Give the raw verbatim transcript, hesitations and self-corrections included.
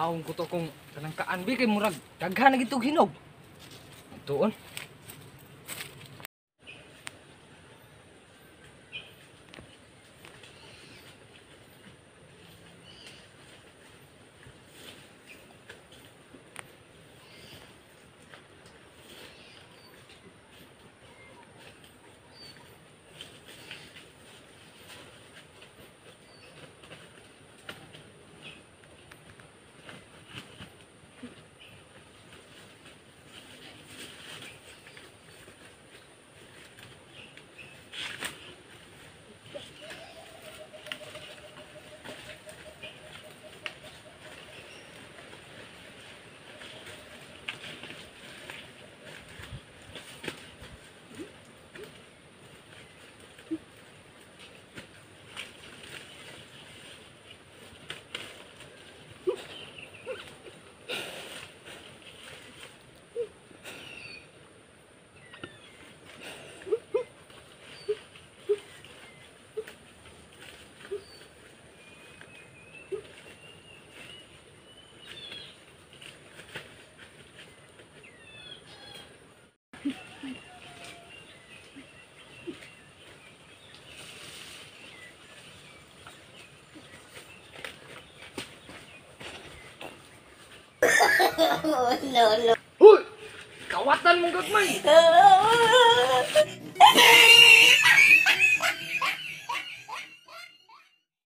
Maawong ko to kung kanang kaanbi kay murag daghan na gitog hinog. Tuon. Oh, no, no. Huy! Kawatan mong gagmay!